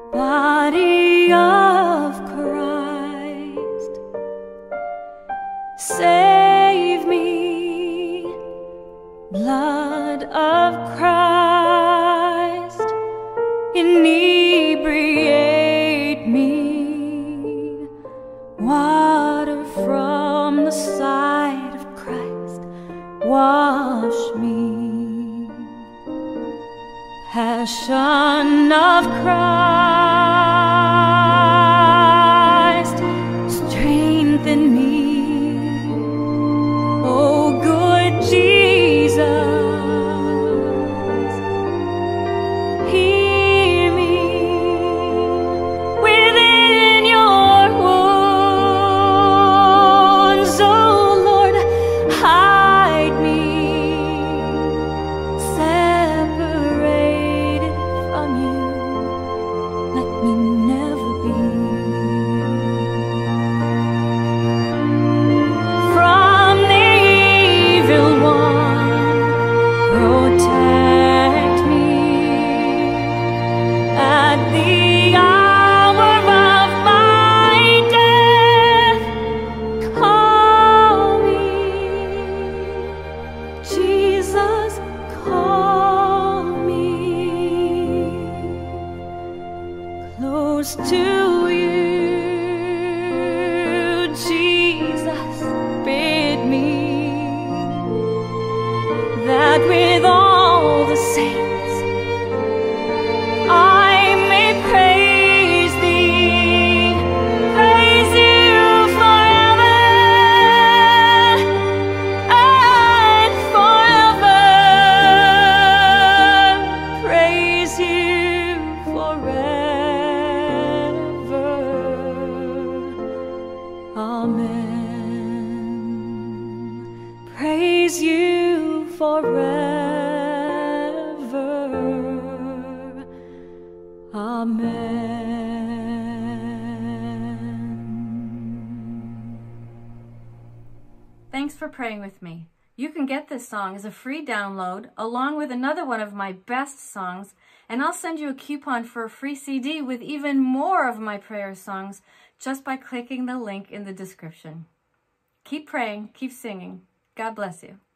Body of Christ, save me. Blood of Christ, inebriate me. Water from the side of Christ, wash me. Passion of Christ, strengthen me. Oh, good Jesus, hear me. Within your wounds, oh Lord, hide me. Separated from you, let me never be. From the evil one, protect me. At the hour of my death, call me. Jesus, call me. Close to you, Jesus, bid me, that with all the saints I may praise thee, praise you forever and forever, praise you forever. Amen. Praise you forever. Amen. Thanks for praying with me. You can get this song as a free download along with another one of my best songs, and I'll send you a coupon for a free CD with even more of my prayer songs just by clicking the link in the description. Keep praying, keep singing. God bless you.